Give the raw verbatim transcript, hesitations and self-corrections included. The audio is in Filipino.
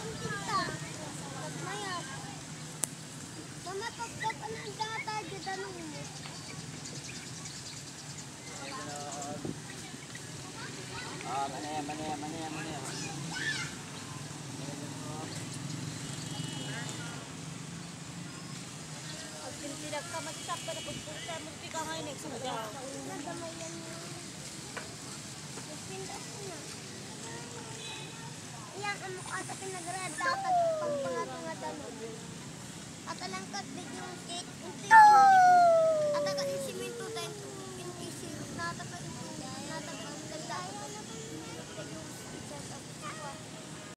tinta. Mayat. Mama, pagkapa na ang data, gitanong mo. Ah, mani, mani, mani, mani. Pag pinag ka mag-stop ka na pagpunta, munti ka ngayon eh. Nagamayan mo. Nagpindas na. Iyan ang mukha sa pinagrada at pagpangat